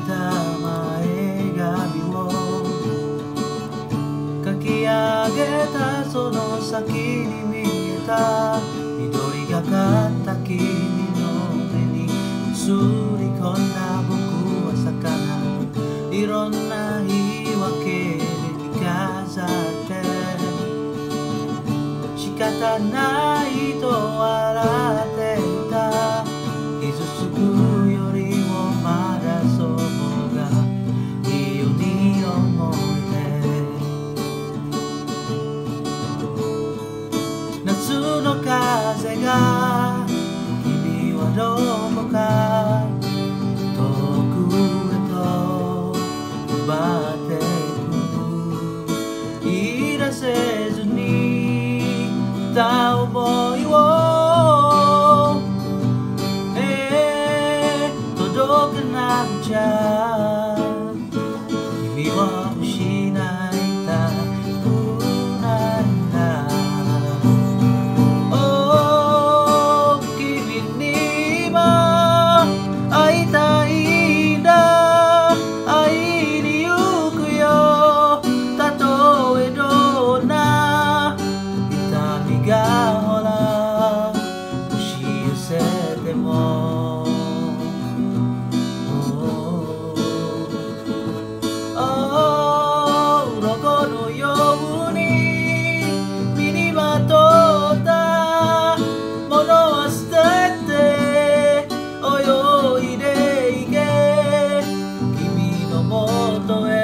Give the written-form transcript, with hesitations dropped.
た前髪をかき上げたその先に見えた緑がかった君の目に映り込んだ僕は魚いろんな言い訳で着飾って仕方ないと笑っていた傷つくよりもまだその方がいいように思えて夏の風が君はどこか遠くへと奪っていく言い出せずにいた想いを届かなくちゃ君を失いたくないんだOh君に今会いたいんだ会いに行くよたとえどんな痛みがほら押し寄せても鱗のように身にまとったものは捨てて泳いでいけ君のもとへ